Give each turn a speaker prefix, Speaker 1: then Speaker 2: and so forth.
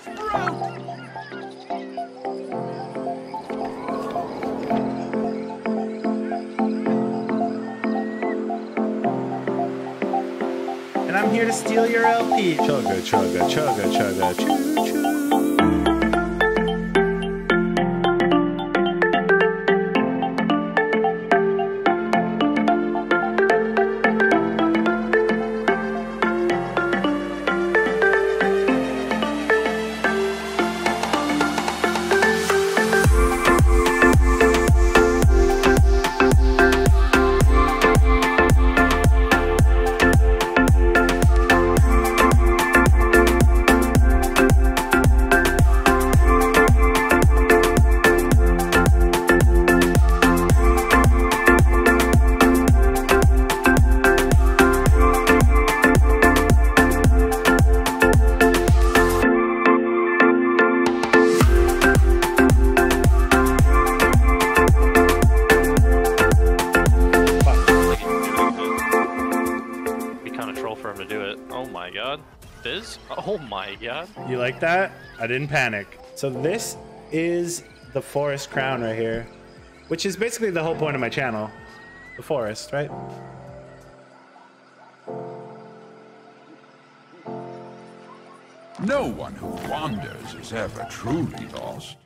Speaker 1: And I'm here to steal your LP. Chugga, chugga, chugga, chugga, choo, choo.
Speaker 2: Oh my god.
Speaker 1: You like that? I didn't panic. So this is the forest crown right here, which is basically the whole point of my channel. The forest, right?
Speaker 3: No one who wanders is ever truly lost.